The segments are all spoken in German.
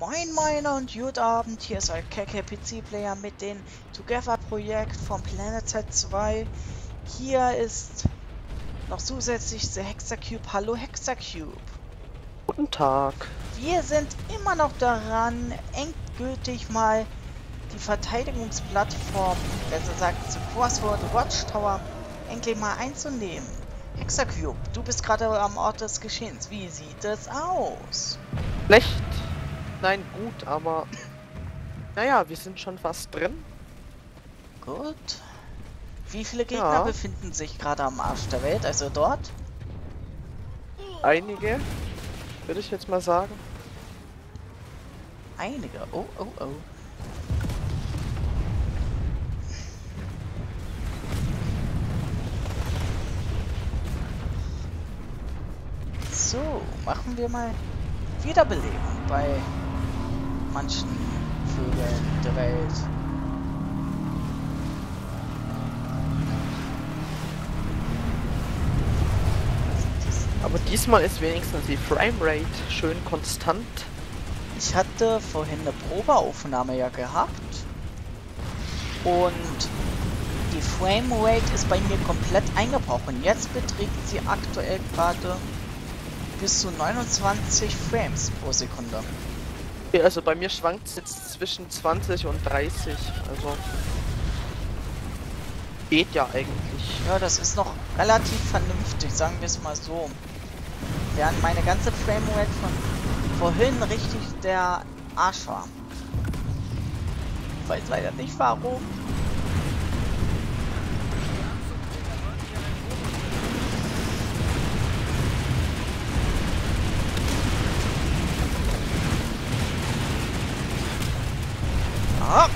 Moin Moin und gut Abend, hier ist euer KK-PC-Player mit dem Together-Projekt vom Planet Z2. Hier ist noch zusätzlich The Hexacube. Hallo Hexacube. Guten Tag. Wir sind immer noch daran, endgültig mal die Verteidigungsplattform, besser gesagt The Crossroad Watchtower, endlich mal einzunehmen. Hexacube, du bist gerade am Ort des Geschehens. Wie sieht es aus? Schlecht. Nein, gut, aber... Naja, wir sind schon fast drin. Gut. Wie viele Gegner befinden sich gerade am Arsch der Welt, also dort? Einige, würde ich jetzt mal sagen. Einige. Oh, oh, oh. So, machen wir mal Wiederbelebung bei manchen Vögeln der Welt. Aber diesmal ist wenigstens die Framerate schön konstant. Ich hatte vorhin eine Probeaufnahme ja gehabt. Und die Framerate ist bei mir komplett eingebrochen. Jetzt beträgt sie aktuell gerade bis zu 29 Frames pro Sekunde. Also bei mir schwankt es jetzt zwischen 20 und 30. Also geht ja eigentlich. Ja, das ist noch relativ vernünftig, sagen wir es mal so. Während meine ganze Framerate von vorhin richtig der Arsch war. Ich weiß leider nicht warum. Ah.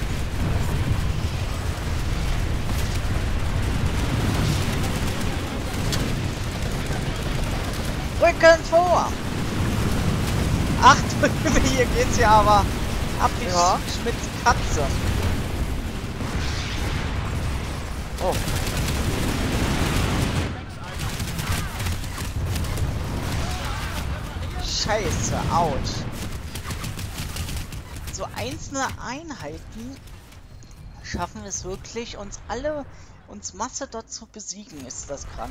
Rücken vor! Ach, hier geht's ja aber ab wie Schmidts Katze. Oh. Scheiße, ouch. So einzelne Einheiten schaffen es wirklich, uns Masse dort zu besiegen, ist das krank.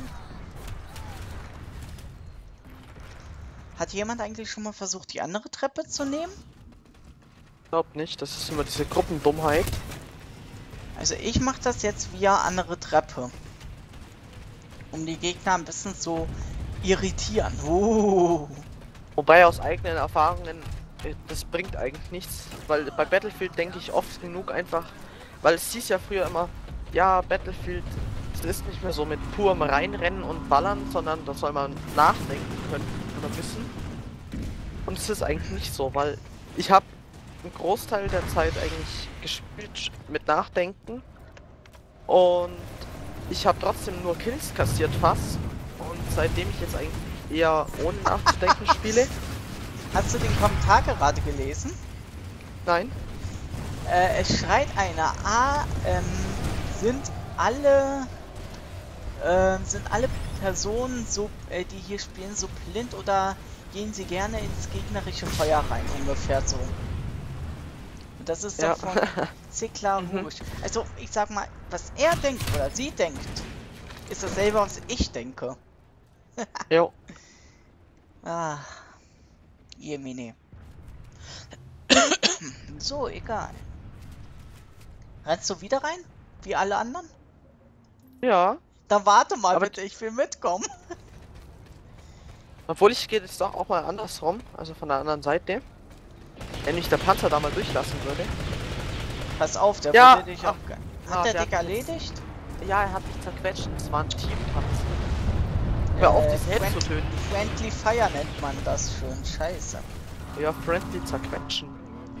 Hat jemand eigentlich schon mal versucht, die andere Treppe zu nehmen? Ich glaube nicht, das ist immer diese Gruppendummheit. Also ich mache das jetzt via andere Treppe. Um die Gegner ein bisschen zu irritieren. Wobei aus eigenen Erfahrungen, das bringt eigentlich nichts. Weil bei Battlefield denke ich oft genug einfach, weil es hieß ja früher immer, ja, Battlefield ist nicht mehr so mit purem Reinrennen und Ballern, sondern da soll man nachdenken können oder wissen. Und es ist eigentlich nicht so, weil ich habe einen Großteil der Zeit eigentlich gespielt mit Nachdenken und ich habe trotzdem nur Kills kassiert fast. Und seitdem ich jetzt eigentlich eher ohne nachzudenken spiele. Hast du den Kommentar gerade gelesen? Nein. Es schreit einer, sind alle Personen so, die hier spielen, so blind oder gehen sie gerne ins gegnerische Feuer rein, ungefähr so. Und das ist Ja. doch von Zikla Rouge. Also ich sag mal, was er denkt oder sie denkt, ist dasselbe, was ich denke. Jo. Ah, Jemine. So, egal. Rennst du wieder rein? Wie alle anderen? Ja. Dann warte mal Aber bitte, ich will mitkommen. Obwohl ich gehe jetzt doch auch mal andersrum, also von der anderen Seite. Wenn mich der Panzer da mal durchlassen würde. Pass auf, der Ja, wollte dich auch... Hat der dich erledigt? Ja, er hat mich zerquetscht. Es war ein Teampanzer. Hör auf, die selbst zu töten. Friendly Fire nennt man das schön. Scheiße. Ja, friendly zerquetschen.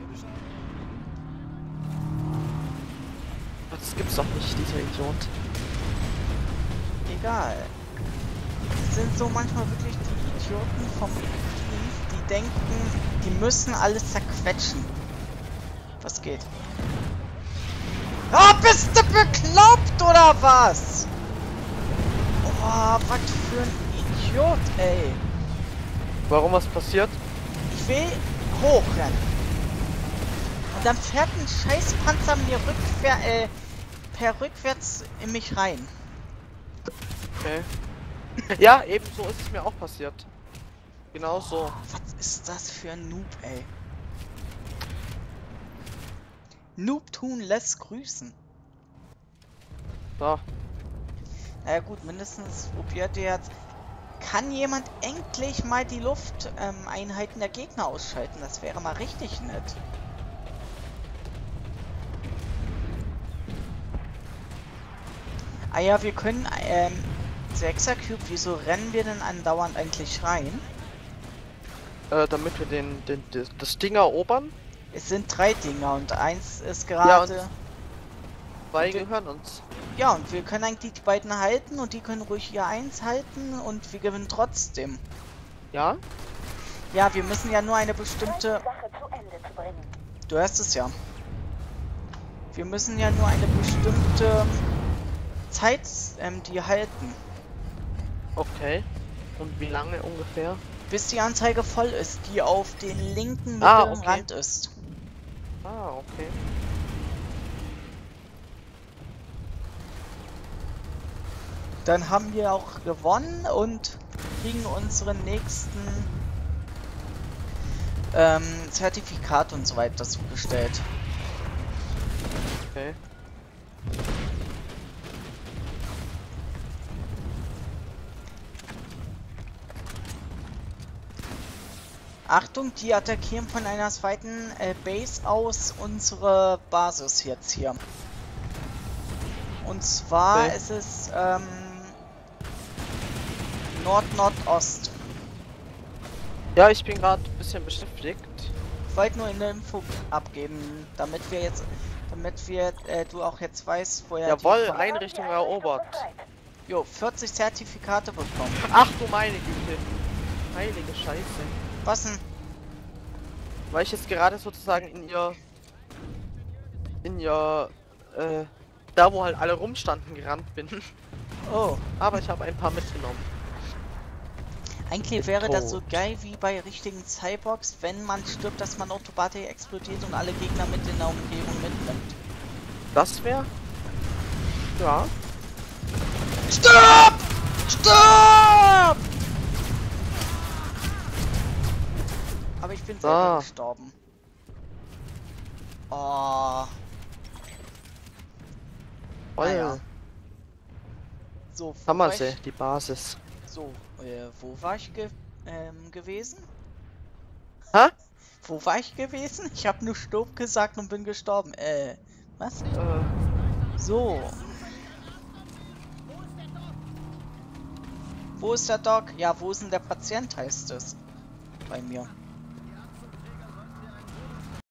Das gibt's doch nicht, dieser Idiot. Egal. Es sind so manchmal wirklich die Idioten vom Team, die denken, die müssen alles zerquetschen. Was geht? Ah, bist du bekloppt oder was? Oh, was für ein Idiot, ey. Warum was passiert? Ich will hochrennen. Und dann fährt ein Scheißpanzer mir per rückwärts in mich rein. Okay. Ja, ebenso ist es mir auch passiert. Genau so. Was ist das für ein Noob, ey? Noobtun lässt grüßen. So. Naja gut, mindestens probiert ihr jetzt. Kann jemand endlich mal die Lufteinheiten der Gegner ausschalten? Das wäre mal richtig nett. Ah ja, wir können 6er Cube, wieso rennen wir denn andauernd eigentlich rein? Damit wir das Ding erobern. Es sind 3 Dinger und eins ist Ja, gerade... und 2 gehören uns. Ja, und wir können eigentlich die beiden halten und die können ruhig ihr 1 halten und wir gewinnen trotzdem. Ja? Ja, wir müssen ja nur eine bestimmte... Du hörst es ja. Wir müssen ja nur eine bestimmte Zeit die halten. Okay. Und wie lange ungefähr? Bis die Anzeige voll ist, die auf den linken Ah, mittleren okay. Rand ist. Ah, okay. Dann haben wir auch gewonnen und kriegen unseren nächsten Zertifikat und so weiter zugestellt. Okay. Achtung, die attackieren von einer zweiten Base aus unsere Basis jetzt hier. Und zwar Okay. ist es Nord-Nordost. Ja, ich bin gerade ein bisschen beschäftigt. Ich wollte nur eine Info abgeben, damit du auch jetzt weißt, woher Jawohl, die Einrichtung erobert. 40 Zertifikate bekommen. Ach du meine Güte. Heilige Scheiße. Was denn? Weil ich jetzt gerade sozusagen da wo halt alle rumstanden gerannt bin. Oh, Aber ich habe ein paar mitgenommen. eigentlich wäre das so Tot. geil wie bei richtigen Cyborgs, wenn man stirbt, dass man automatisch explodiert und alle Gegner mit in der Umgebung mitnimmt. Das wäre... Ja. Stopp! Stopp! Aber ich bin selber gestorben. Oh. Naja. So, Haben wir sie, die Basis. wo war ich gewesen? Hä? Wo war ich gewesen? Ich habe nur Stopp gesagt und bin gestorben. Was? So. Wo ist der Doc? Ja, wo ist denn der Patient, heißt es. Bei mir.